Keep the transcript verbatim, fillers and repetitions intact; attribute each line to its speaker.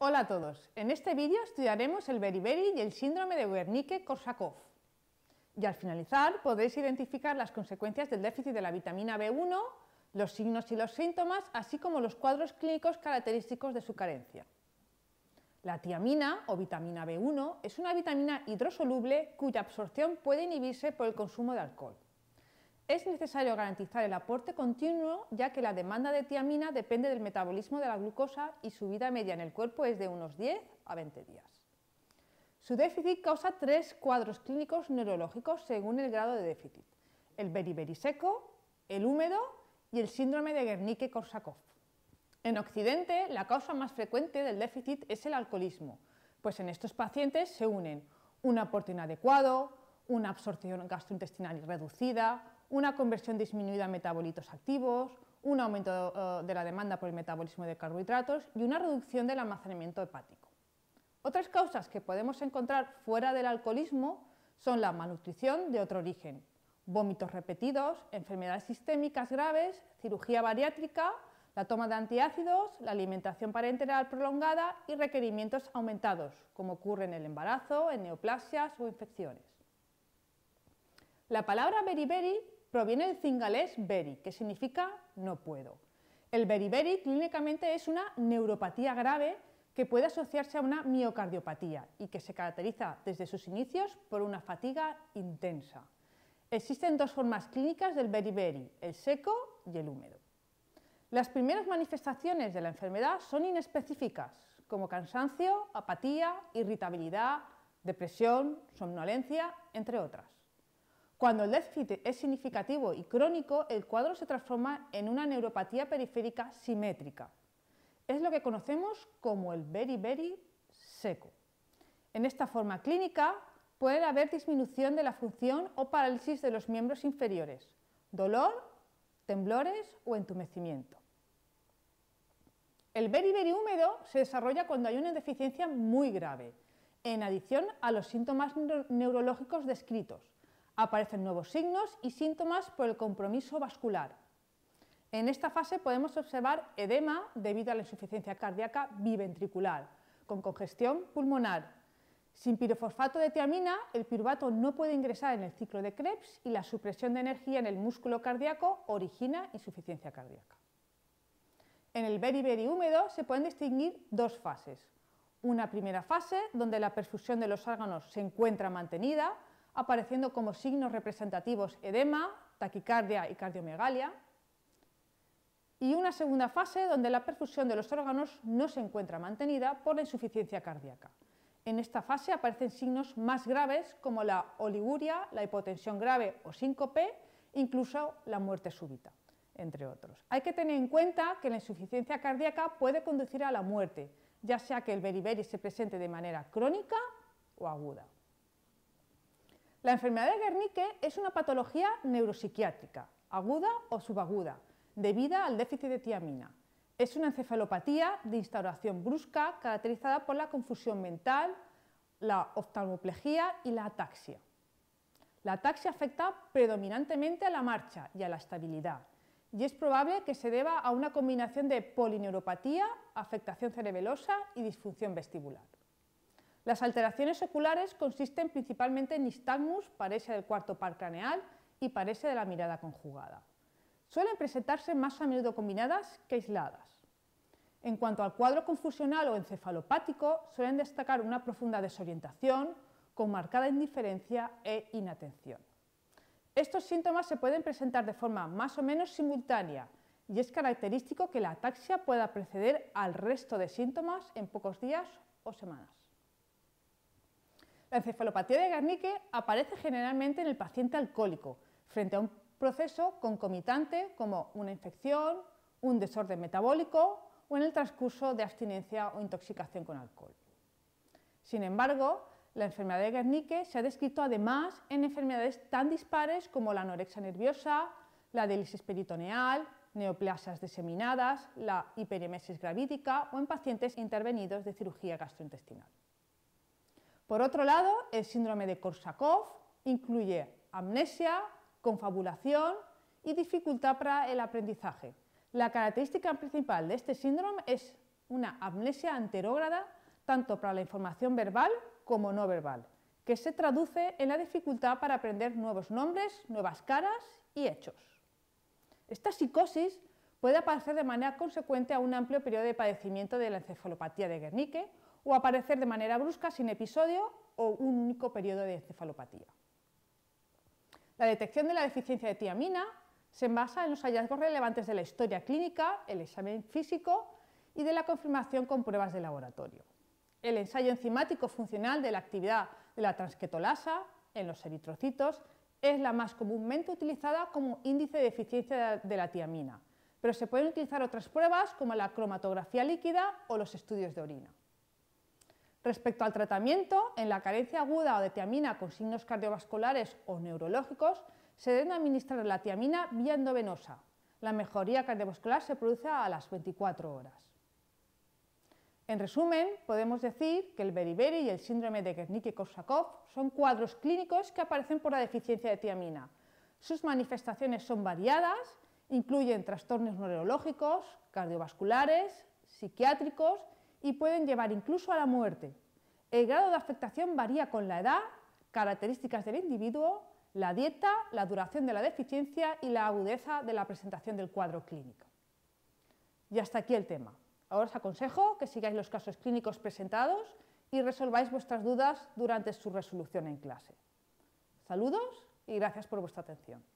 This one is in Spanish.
Speaker 1: Hola a todos, en este vídeo estudiaremos el beriberi y el síndrome de Wernicke-Korsakoff. Y al finalizar podréis identificar las consecuencias del déficit de la vitamina B uno, los signos y los síntomas, así como los cuadros clínicos característicos de su carencia. La tiamina o vitamina B uno es una vitamina hidrosoluble cuya absorción puede inhibirse por el consumo de alcohol. Es necesario garantizar el aporte continuo, ya que la demanda de tiamina depende del metabolismo de la glucosa y su vida media en el cuerpo es de unos diez a veinte días. Su déficit causa tres cuadros clínicos neurológicos según el grado de déficit: el beriberi seco, el húmedo y el síndrome de Wernicke-Korsakoff. En Occidente, la causa más frecuente del déficit es el alcoholismo, pues en estos pacientes se unen un aporte inadecuado, una absorción gastrointestinal reducida, una conversión disminuida a metabolitos activos, un aumento uh, de la demanda por el metabolismo de carbohidratos y una reducción del almacenamiento hepático. Otras causas que podemos encontrar fuera del alcoholismo son la malnutrición de otro origen, vómitos repetidos, enfermedades sistémicas graves, cirugía bariátrica, la toma de antiácidos, la alimentación parenteral prolongada y requerimientos aumentados, como ocurre en el embarazo, en neoplasias o infecciones. La palabra beriberi proviene del cingalés beri, que significa no puedo. El beriberi clínicamente es una neuropatía grave que puede asociarse a una miocardiopatía y que se caracteriza desde sus inicios por una fatiga intensa. Existen dos formas clínicas del beriberi, el seco y el húmedo. Las primeras manifestaciones de la enfermedad son inespecíficas, como cansancio, apatía, irritabilidad, depresión, somnolencia, entre otras. Cuando el déficit es significativo y crónico, el cuadro se transforma en una neuropatía periférica simétrica. Es lo que conocemos como el beriberi seco. En esta forma clínica puede haber disminución de la función o parálisis de los miembros inferiores, dolor, temblores o entumecimiento. El beriberi húmedo se desarrolla cuando hay una deficiencia muy grave, en adición a los síntomas neuro neurológicos descritos. Aparecen nuevos signos y síntomas por el compromiso vascular. En esta fase podemos observar edema debido a la insuficiencia cardíaca biventricular, con congestión pulmonar. Sin pirofosfato de tiamina, el piruvato no puede ingresar en el ciclo de Krebs y la supresión de energía en el músculo cardíaco origina insuficiencia cardíaca. En el beriberi húmedo se pueden distinguir dos fases. Una primera fase, donde la perfusión de los órganos se encuentra mantenida, apareciendo como signos representativos edema, taquicardia y cardiomegalia. Y una segunda fase, donde la perfusión de los órganos no se encuentra mantenida por la insuficiencia cardíaca. En esta fase aparecen signos más graves como la oliguria, la hipotensión grave o síncope, incluso la muerte súbita, entre otros. Hay que tener en cuenta que la insuficiencia cardíaca puede conducir a la muerte, ya sea que el beriberi se presente de manera crónica o aguda. La enfermedad de Wernicke es una patología neuropsiquiátrica, aguda o subaguda, debida al déficit de tiamina. Es una encefalopatía de instauración brusca caracterizada por la confusión mental, la oftalmoplegia y la ataxia. La ataxia afecta predominantemente a la marcha y a la estabilidad, y es probable que se deba a una combinación de polineuropatía, afectación cerebelosa y disfunción vestibular. Las alteraciones oculares consisten principalmente en nistagmus, paresia del cuarto par craneal y paresia de la mirada conjugada. Suelen presentarse más a menudo combinadas que aisladas. En cuanto al cuadro confusional o encefalopático, suelen destacar una profunda desorientación, con marcada indiferencia e inatención. Estos síntomas se pueden presentar de forma más o menos simultánea y es característico que la ataxia pueda preceder al resto de síntomas en pocos días o semanas. La encefalopatía de Wernicke aparece generalmente en el paciente alcohólico, frente a un proceso concomitante como una infección, un desorden metabólico o en el transcurso de abstinencia o intoxicación con alcohol. Sin embargo, la enfermedad de Wernicke se ha descrito además en enfermedades tan dispares como la anorexia nerviosa, la diálisis peritoneal, neoplasias diseminadas, la hiperemesis gravídica o en pacientes intervenidos de cirugía gastrointestinal. Por otro lado, el síndrome de Korsakoff incluye amnesia, confabulación y dificultad para el aprendizaje. La característica principal de este síndrome es una amnesia anterógrada tanto para la información verbal como no verbal, que se traduce en la dificultad para aprender nuevos nombres, nuevas caras y hechos. Esta psicosis puede aparecer de manera consecuente a un amplio periodo de padecimiento de la encefalopatía de Wernicke o aparecer de manera brusca sin episodio o un único periodo de encefalopatía. La detección de la deficiencia de tiamina se basa en los hallazgos relevantes de la historia clínica, el examen físico y de la confirmación con pruebas de laboratorio. El ensayo enzimático funcional de la actividad de la transquetolasa en los eritrocitos es la más comúnmente utilizada como índice de eficiencia de la tiamina, pero se pueden utilizar otras pruebas como la cromatografía líquida o los estudios de orina. Respecto al tratamiento, en la carencia aguda o de tiamina con signos cardiovasculares o neurológicos, se debe administrar la tiamina vía endovenosa. La mejoría cardiovascular se produce a las veinticuatro horas. En resumen, podemos decir que el beriberi y el síndrome de Wernicke-Korsakoff son cuadros clínicos que aparecen por la deficiencia de tiamina. Sus manifestaciones son variadas, incluyen trastornos neurológicos, cardiovasculares, psiquiátricos y pueden llevar incluso a la muerte. El grado de afectación varía con la edad, características del individuo, la dieta, la duración de la deficiencia y la agudeza de la presentación del cuadro clínico. Y hasta aquí el tema. Ahora os aconsejo que sigáis los casos clínicos presentados y resolváis vuestras dudas durante su resolución en clase. Saludos y gracias por vuestra atención.